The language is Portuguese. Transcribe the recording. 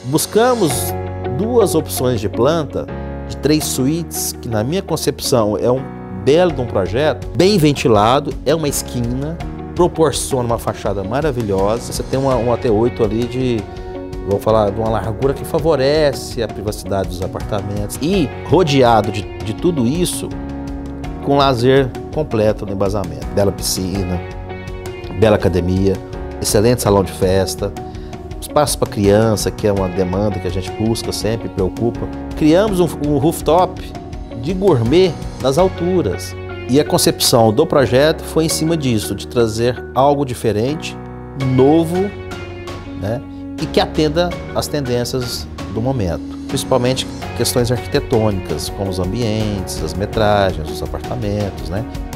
Buscamos duas opções de planta, de 3 suítes, que na minha concepção é um belo de um projeto, bem ventilado, é uma esquina, proporciona uma fachada maravilhosa. Você tem um AT8 ali vou falar, de uma largura que favorece a privacidade dos apartamentos e rodeado de tudo isso com lazer completo no embasamento. Bela piscina, bela academia, excelente salão de festa, espaço para criança, que é uma demanda que a gente busca sempre, preocupa. Criamos um rooftop de gourmet nas alturas. E a concepção do projeto foi em cima disso, de trazer algo diferente, novo, né? E que atenda às tendências do momento, principalmente questões arquitetônicas, como os ambientes, as metragens, os apartamentos, né?